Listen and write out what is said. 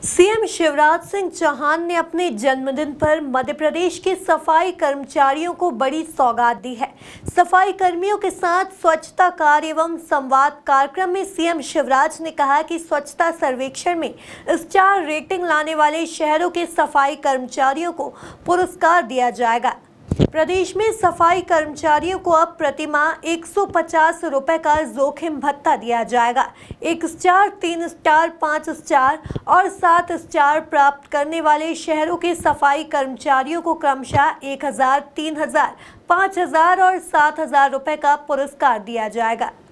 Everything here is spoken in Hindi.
सीएम शिवराज सिंह चौहान ने अपने जन्मदिन पर मध्य प्रदेश के सफाई कर्मचारियों को बड़ी सौगात दी है। सफाई कर्मियों के साथ स्वच्छता कार्य एवं संवाद कार्यक्रम में सीएम शिवराज ने कहा कि स्वच्छता सर्वेक्षण में स्टार रेटिंग लाने वाले शहरों के सफाई कर्मचारियों को पुरस्कार दिया जाएगा। प्रदेश में सफाई कर्मचारियों को अब प्रतिमाह 150 रुपए का जोखिम भत्ता दिया जाएगा। 1 स्टार, 3 स्टार, 5 स्टार और 7 स्टार प्राप्त करने वाले शहरों के सफाई कर्मचारियों को क्रमशः 1000, 3000, 5000 और 7000 रुपए का पुरस्कार दिया जाएगा।